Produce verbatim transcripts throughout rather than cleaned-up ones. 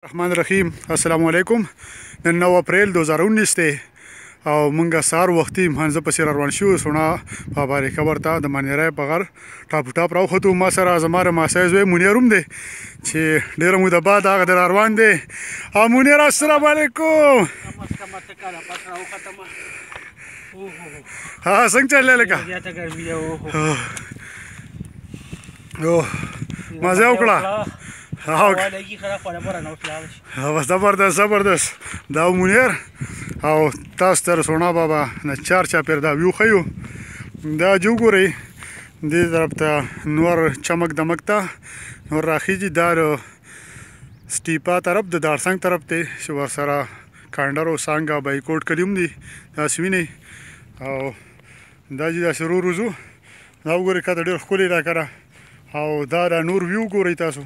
الرحمن الرحیم السلام علیکم. نن نو اپریل دو هزار उन्नीस دی او مونږه سهار وختي منځ په سیر روان شو سونه په باري خبر ته د منیرای په غر ټاپ ټاپ راو خطو ما سره زماره ما سایز مونیروم دی چې ډیر مو د بعد هغه در روان دی. او مونیر السلام علیکم. ها څنګه چلې لکه او مزه وکړه. ها زبردست زبردست دا مونیر او تاسو تر سونا بابا نه چار چا پر دا ویو خيو دا جو ګوري دې طرف ته نور چمک دمک ته نور راخیږي دا سټیپا طرف د دارسنګ طرف ته شو ور سره کانډرو سانګا بایکوټ کلیم دي دا سوینه او دا چې دا شروع روزو دا وګورئ کته ډېر ښکلی راکړه او دا د نور ویو ګورئ تاسو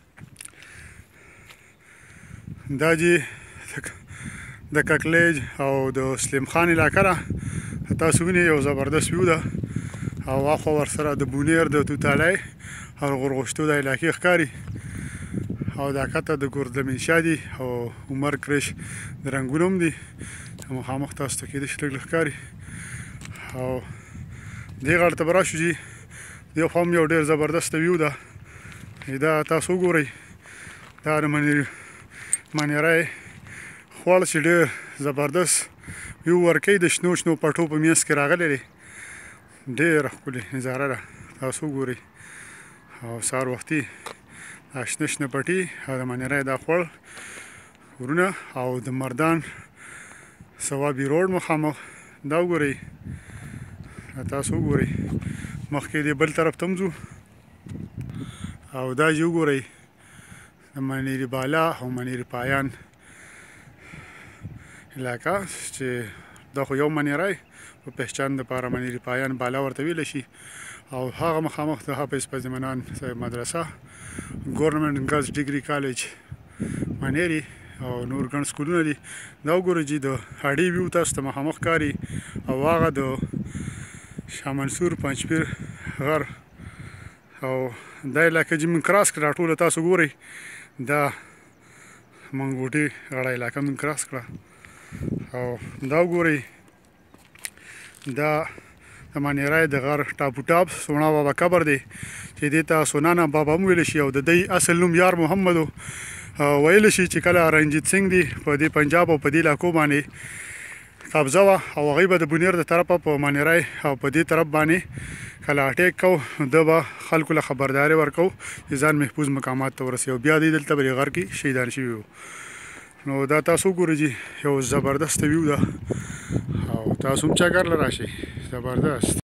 دا چې د ککلیج او د سلیم خان علاقه را تاسو وینئ یو زبردست ویو ده او اخوا ورسره د بونیر د توتالای او غرغشتو د علاقې ښکاري او دا کته د ګردمین شادي او عمر کرش د رنګونه هم دي مخامخ تاسو ته کېدای شي لږ ښکاري او دې غاړې ته به راشو چې دې خوا هم یو ډېر زبردست ویو ده دا تاسو وګورئ دا د منیر منیرای خوړ چې ډېر زبردست ویو ورکوي د شنو شنو پټو په منځ کې راغلی دی ډېره ښکلې نظاره ده تاسو وګورئ او سهار وختي دا شنه شنه پټي او د منیرای دا خوړ ورونه او د مردان صوابي روډ مخامخ دا وګورئ تاسو وګورئ مخکې دی بل طرف ته هم ځو او دا چې وګورئ د منیري بالا او منیري پایان علاقه چې دا خو یو منیرای په پهچان دپاره منیري پایان بالا ورته ویلی شي او هغه مخامخ د حافظ پزمنان صاحب مدرسه ګورنمنټ ګرلز ډیګري کالج منیري او نور ګڼ سکولونه دي دا وګورئ چې د هډې ویو تاسو ته مخامخ ښکاري او هغه د شاه منصور پنجپیر غر او دا علاقه چې موږ کراس کړه ټوله تاسو ګورئ دا منګوټي غړه علاقه موږ کراس کړه او دا وګورئ دا د منیرای د غر ټاپو ټاپ سونا بابا قبر دی چې دې ته سونانا بابا هم ویلی شي او د دی اصل نوم یار محمد ویلی شي چې کله رنجیت سنګ دی په دې پنجاب او په دې علاقو باندې قبضه وه او هغوی به د بونیر د طرفه په منیرای او په دې طرف باندې کله اټیک کو ده به خلکو له خبرداری ورکو چې ځان محفوظ مقامات ته ورسوي او بیا دوی دلته په غر کې شهیدان شوي وو. نو دا تاسو وګورئ چې یو زبردست ویو ده او تاسو هم چکر له راشئ زبردست.